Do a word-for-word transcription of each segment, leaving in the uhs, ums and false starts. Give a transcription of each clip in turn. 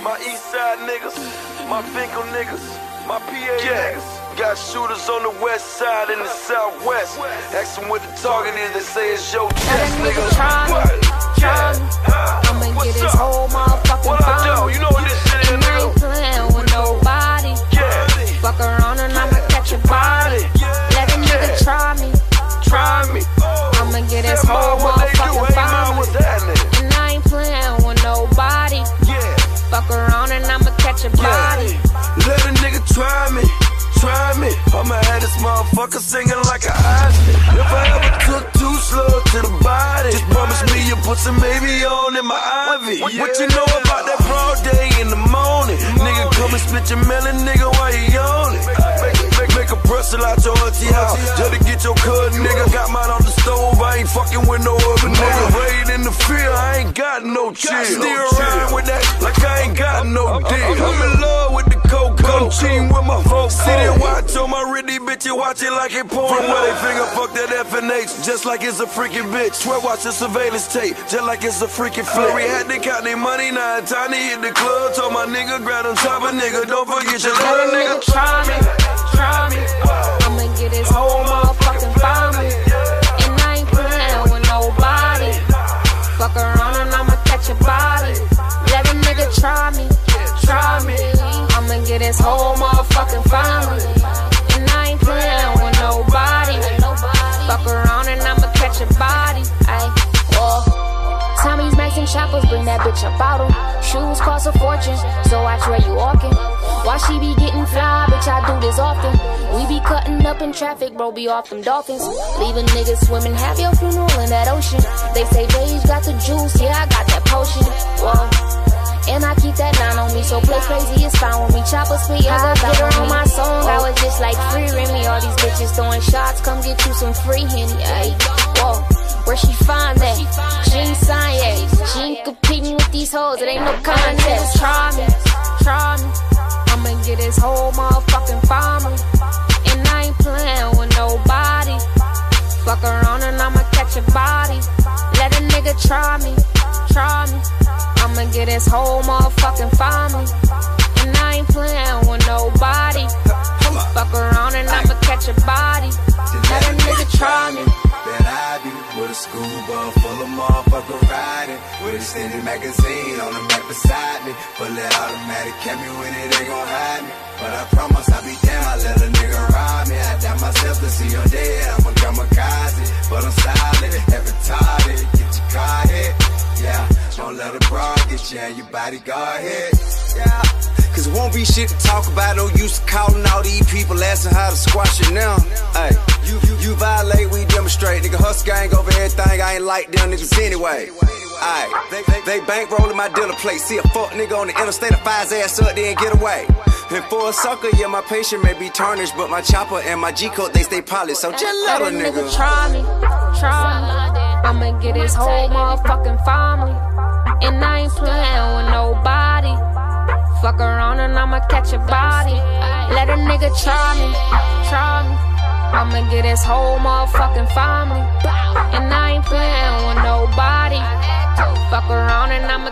My east side niggas, my Finkel niggas, my P A yeah. niggas. Got shooters on the west side and the southwest. Ask them what the target is, they say it's your chest, nigga. Try me, try me. I'ma get his whole motherfucking what I do? You know what this shit is, nigga? I ain't playing with nobody. Yeah. Fuck around and I'ma catch your body. Let a nigga try me, try me. I'ma get his whole motherfucking body. And I ain't playing with nobody. Fuck around and I'ma catch your body. Let a nigga try me. Try me, I'ma have this motherfucker singing like an Oscar. If I ever took too slow to the body, just promise me you'll put some baby on in my ivy. What, what you know about that broad day in the morning? Nigga, come and split your melon, nigga, while you yawning. Make, make, make a pretzel out your auntie house, just to get your cousin, nigga. Got mine on the stove, I ain't fucking with no other nigga. Raid in the field, I ain't got no chill. Still riding with that like I ain't got no deal. I'm in love with the cocoa, cheating with my folks. Watch on my riddy bitch, you watch it like it porn. From where they finger fuck that F and H, just like it's a freaking bitch. Swear watch the surveillance tape, just like it's a freaking flick. We had to count their money, now Tiny hit the club. Told my nigga, grab on top of nigga, don't forget your little nigga. Try me, try me. I'ma get his whole motherfucking family. And I ain't playing with nobody. Fuck around and I'ma catch your body. Let a nigga try me, try me. I'ma get his whole motherfucking family. And I ain't playing with nobody. Fuck around and I'ma catch your body. Ay, whoa. Tommy's Max and choppers, bring that bitch up out him. Shoes cost a fortune, so watch where you walking. Why she be getting fly, bitch, I do this often. We be cutting up in traffic, bro, be off them dolphins. Leaving niggas swimming, have your funeral in that ocean. They say Dave got the juice, yeah, I got that potion. Whoa. And I keep that nine on me, so play crazy, it's fine with me. Chopper speed, I got her on my song. I was just like free Remy, all these bitches throwing shots. Come get you some free Henny, ayy. Whoa, where she find that? She ain't signed yet. She ain't competing with these hoes, it ain't no contest. Try me, try me. I'ma get his whole motherfucking family. And I ain't playing with nobody. Fuck around and I'ma catch your body. Let a nigga try me, try me. I'ma get his whole motherfucking family. And I ain't playing with nobody. Fuck around and I'ma catch your body. Let a nigga try me. That I be with a school bus full of motherfucker riding, with a extended magazine on the back beside me. Full of automatic, catch me when it ain't gon' hide me. But I promise I'll be damn, I let a nigga ride me. I doubt myself to see you dead, I'm a kamikaze. But I'm solid, every retarded, get your car hit. Yeah, don't let a broad get you and your bodyguard hit. Yeah, cause it won't be shit to talk about. No use to calling all these people asking how to squash it now. Hey, you, you, you violate, we demonstrate. Nigga, hustle gang over everything, I ain't like them niggas anyway. Aight, they, they, they bankrolling my dinner plate. See a fuck nigga on the interstate, a fire his ass up there and get away. And for a sucker, yeah, my patient may be tarnished, but my chopper and my G-code, they stay polished. So just let a nigga, nigga try me, try me. I'ma get his whole motherfucking family. And I ain't playing with nobody. Fuck around and I'ma catch your body. Let a nigga try me, try me. I'ma get his whole motherfucking family. And I ain't playing with nobody. Fuck around and I'ma.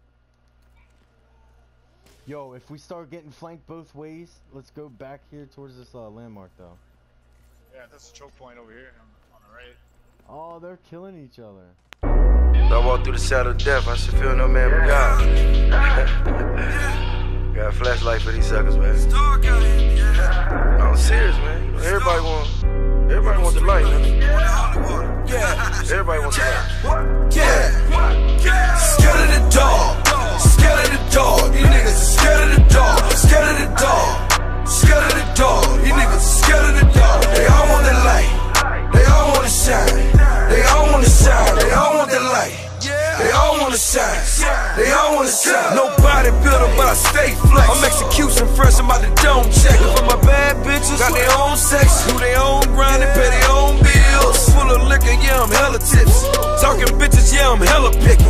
Yo, if we start getting flanked both ways, let's go back here towards this uh, landmark though. Yeah, that's a choke point over here on, on the right. Oh, they're killing each other. I walk through the shadow of death, I should feel no man but God. Got a flashlight for these suckers, man. I'm serious, man. Everybody want, everybody want the light, man. Yeah, everybody wants the light. yeah. Scared of the dog, scared of the dog. These niggas are scared of the dog, scared of the dog, scared of the dog. These niggas are scared of the dog. They all want the light, they all want to shine. They all want to shine, they all want the light. They all want to shine, they all want to shine. Nobody built up, but I stay flex. I'm execution fresh, I'm about to dome check. For my bad bitches, got their own sex, do their own grind and pay their own bills. Full of liquor, yeah, I'm hella tips. Talking bitches, yeah, I'm hella picky.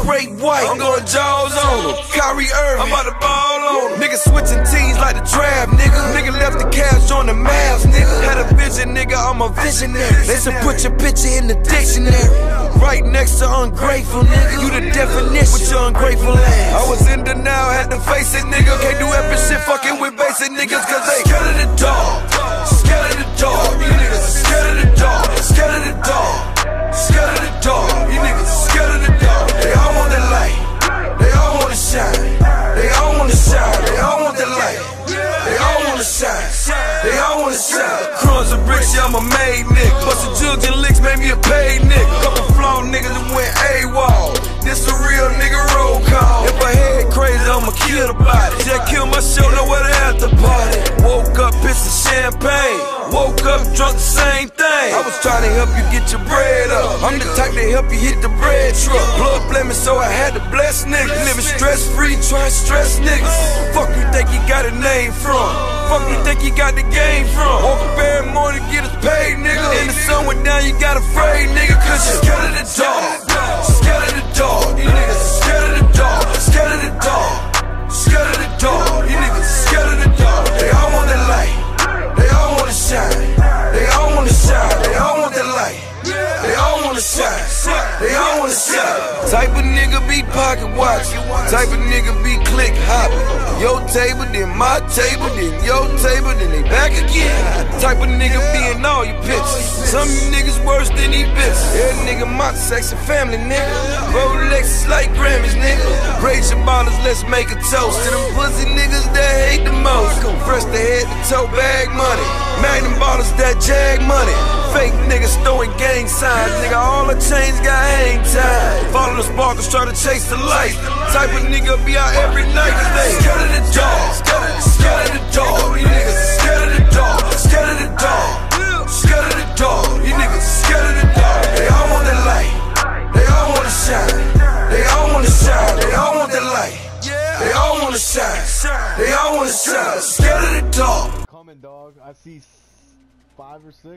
great white. I'm going jaws on him. Kyrie Irving, I'm about to ball on him. Nigga switching teams like the draft, nigga. Nigga left the cash on the Mavs, nigga. Had a vision, nigga, I'm a visionary. They said put your picture in the dictionary. Right next to ungrateful, nigga. You the definition with your ungrateful ass. I was in denial, had to face it, nigga. Can't do epic shit fucking with basic niggas, cause they scared of the dog. Scared of the dog. You niggas are scared of the dog. Scared of the dog. Scared of the dog. You niggas are scared of the dog. They all want the light. They all want to shine. They all want to shine. They all want the light. They all want to shine. They all want to shine. Crumbs and bricks, yeah, I'm a made nigga. Bustin' jugs and licks made me a paid nigga. Couple flaw niggas that went AWOL. This a real nigga roll call. If I head crazy, I'ma kill the body. Just kill my show, nowhere to after party. Woke up, pissing champagne. Woke up, drunk the same thing. I was trying to help you get your bread up. I'm the type that help you hit the bread truck. Blood blaming, so I had to bless niggas. Living stress free, trying to stress niggas. Fuck you think you got a name from? Fuck you think you got the game from? Woke up every morning, get us paid, nigga. And the sun went down, you got afraid, nigga. Cause you scared of the dog. Scared of the dog. You niggas scared of the dog. Scared of the dog. Scared of the dog. You niggas scared of the dog. They all want the light. They all want to shine. They all want to shine. They all want the light. They all want to shine. They all want to shine. Type of nigga be pocket watching. Type of nigga be click hopping. Your table, then my table, then your table, then they back again. Type of nigga be in all your pictures. Some of you niggas worse than these bitches. Every nigga my sex and family, nigga. Rolexes like Grammys, nigga. Raise your bottles, let's make a toast to them pussy niggas that hate the most. Fresh the head to toe bag money. Magnum bottles that jag money. Fake niggas throwing gang signs, nigga. All the chains got hang time. Follow the sparkles, try to chase the light. Type of nigga be out every night, cause they scared of the dog. Scared of the dog. You niggas scared of the dog. Scared of the dog. Scared of the dog. You niggas scared of the dog. They all want the light. They all want to shine. They all want to shine. They all want the light. They all want to shine. They all want to shine. Scared of the dog. Coming, dog. I see s- five or six.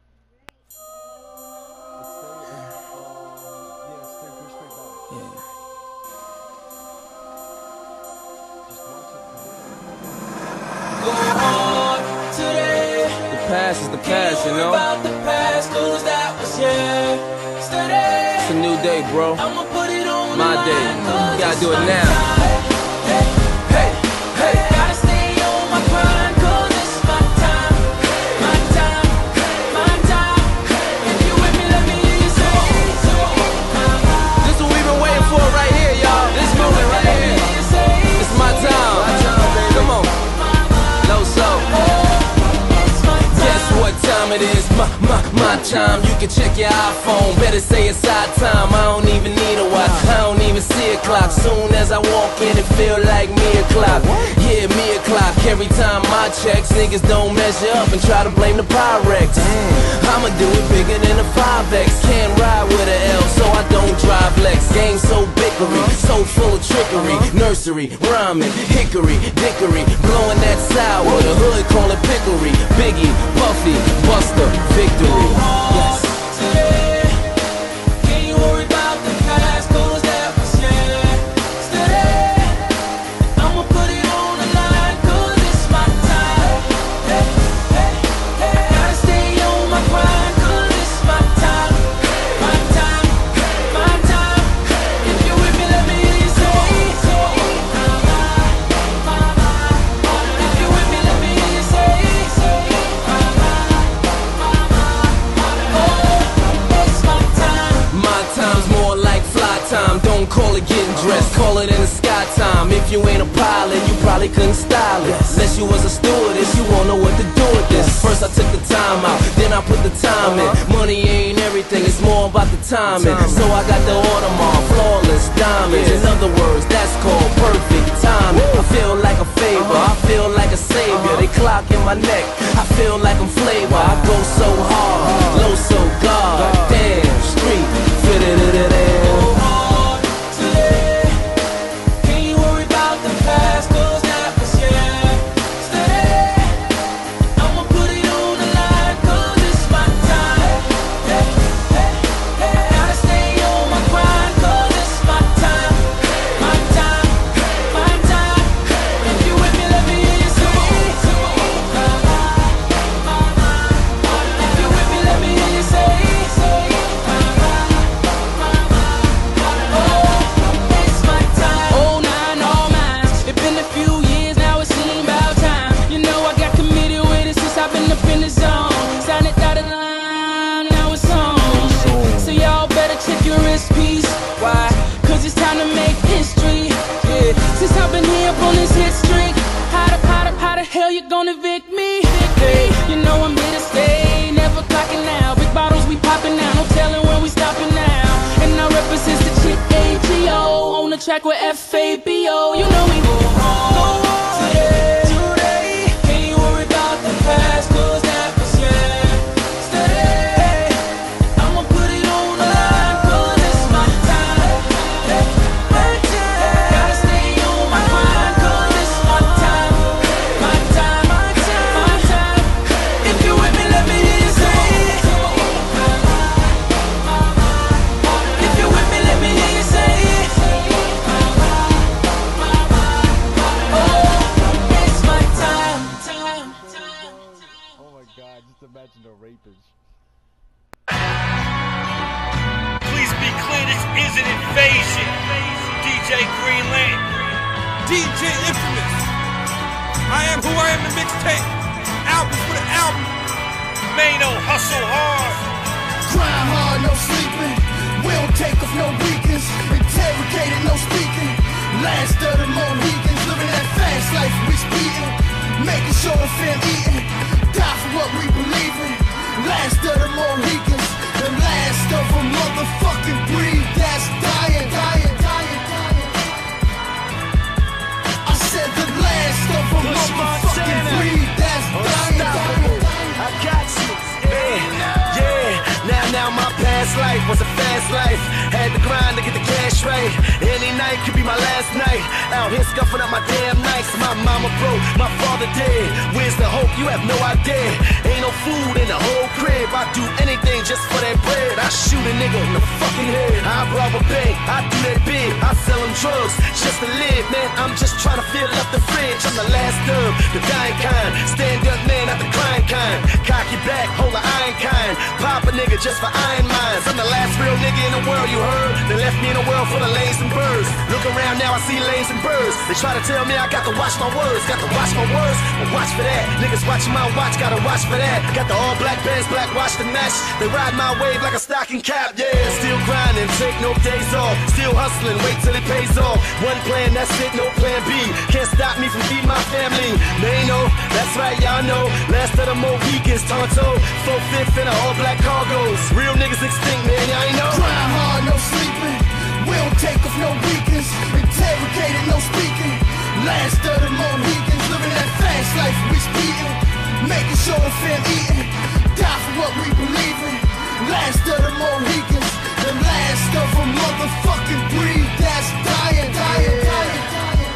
Go hard today. The past is the past, you know. About the past, cause that was yesterday. It's a new day, bro. I'ma put it on my day. You gotta do it now. Hey, hey, hey. Gotta stay on my grind, cause it's my time. My time, my time. If you with me, let me hear you say. This is what we've been waiting for right here, y'all. This moment right here. It's my time. Come on. No slow. Guess what time it is? My, my, my time. You can check your iPhone. Better say it's our time. I don't even need a watch. I don't even see a clock. Soon as I walk in, it feel like me o'clock. Yeah, me o'clock. Every time my checks, niggas don't measure up and try to blame the Pyrex. I'ma do it bigger than a five X. Can't ride with an L, so I don't drive Lex. Game so bickery, so full of trickery. Nursery, rhyming, hickory, dickory. Blowing that sour, the hood call it pickery. Biggie, Puffy, Buster, victory. Yes. Can't you worry about the past, cause that was yesterday. I'ma put it on the line, cause it's my time. Hey, hey, hey. Gotta stay on my grind, cause it's my time. My time, my time. If you with me, let me hear you say. If you with me, let me hear you say. My time's more like fly time. Don't call it getting dressed, call it in the sky time. If you ain't a pilot, you probably couldn't style it. Unless you was a stewardess, you won't know what to do with this. First I took the time out, then I put the time in. Money ain't everything, it's more about the timing. So I got the Audemars, flawless diamonds. In other words, that's called perfect timing. I feel like a favor, I feel like a savior. They clock in my neck, I feel like I'm flavor. I go so hard, low so God. Damn, street, fit it in it in. My time. gon' evict me. Hey, you know I'm here to stay, never clocking out. Big bottles we popping now, no telling when we stopping now. And I represent the chick A G O on the track with F A B O. You know we go hard, go hard today, today. Can't you worry about the past, cause that was yesterday. I'ma put it on the line, cause it's my time, my time. Gotta stay on my grind, cause it's my time, my time, my time, my time. If you with me, let me hear you say it. If you with me, let me hear you say it. Oh, it's my time, time, time. Oh my god, just imagine a rapist. Please be clear, this isn't invasion. D J Green Lantern. D J Infamous. I am who I am in mixtape. Album for the album. Mano, hustle hard. Grind hard, no sleeping. We don't take off no weekends. Interrogated, no speaking. Last of the Mohicans, living that fast life we speeding. Making sure the fam eating. Die for what we believe in. Last of the Mohicans, the last of a motherfucking breed that's dying, dying, dying, dying. I said the last of a motherfucking breed that's dying, dying, dying. I got you, man, yeah. Now, now my past life was a fast life. Had to grind to get the cash right. Any night could be my last night. Out here scuffing up my damn nights. My mama broke, my father dead. Where's the hope? You have no idea. Ain't no food in the whole crib. I do anything just for that bread. I shoot a nigga in the fucking head. I rob a bank, I do that big. I sell them drugs just to live, man. I'm just trying to fill up the fridge. I'm the last of the dying kind. Stand up, man, not the crying kind. Cock your back, hold the iron kind. Pop a nigga just for iron minds. I'm the last real nigga in the world, you heard? They left me in a world full of lanes and birds. Look around now, I see lanes and birds. They try to tell me I got to watch my words. Got to watch my words, but watch for that. Niggas watching my watch, gotta watch for that. Got the all black bands, black watch the match. They ride my wave like a stocking cap, yeah. Still grinding, take no days off. Still hustling, wait till it pays off. One plan, that's it, no plan B. Can't stop me from feeding my family. They know, that's right, y'all know. Last of the Mohicans, Tonto. Four-fifth in a all black cargoes. Real niggas extinct, man, y'all ain't know. Grind hard, no sleeping. We don't take off no weekends. Interrogated, no speaking. Last of the Mohicans, living that fast life we speeding. Making sure the fam eating. Die for what we believe in. Last of the Mohicans, the last of a motherfucking breed that's dying, dying, dying, dying.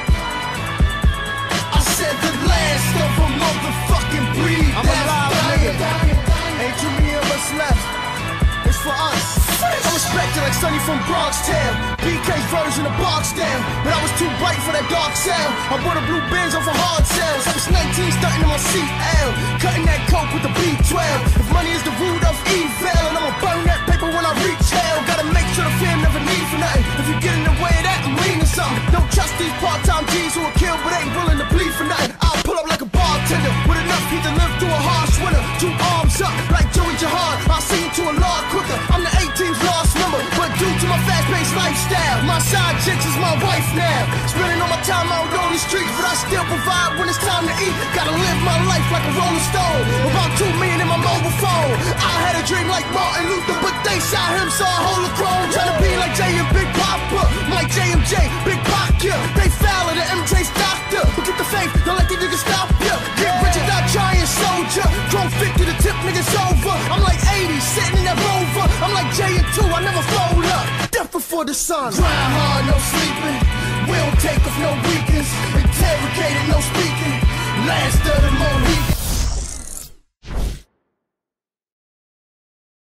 I said the last of a motherfucking breed I'm that's alive, dying, nigga. dying, dying. Ain't too many of us left. It's for us. I respect it like Sonny from Bronxtown. B K's version of Boxtown. But I was too bright for that dark sound. I bought a blue Benz off of hard sales. I was nineteen starting in my C L. Cutting that coke with the B twelve. If money is the root of evil, and I'ma burn that paper when I reach hell. Gotta make sure the fam never need for nothing. If you get in the way of that, I'm leaning something. Don't trust these part-time G's who will kill but ain't willing to bleed for nothing. I'll pull up like a bartender with enough heat to live through a harsh winter. Two arms up like Joey Jihad. I'll see you to a lot quicker. I'm the eighteen's lost number, but due to my fast-paced lifestyle, my side chicks is my wife now. Spending all my time out on these streets, but I still provide when it's time to eat. Gotta live my life like a rolling stone. About two million in my mobile phone. I had a dream like Martin Luther, but they shot him, so I hold a chrome. Tryna be like Jay and Big Papa, like J M J, Big Pop, yeah. They foul the M J's doctor, but get the faith, don't let these niggas stop ya. Get rich and die trying soldier. Chrome fifty, the tip niggas over. I'm like eighty, sitting in that Rover. I'm like J and two, I never fold up. Death before the sun. Grind hard, no sleeping. We don't take off no weekends. Interrogated, no speaking. Last of the Mohicans.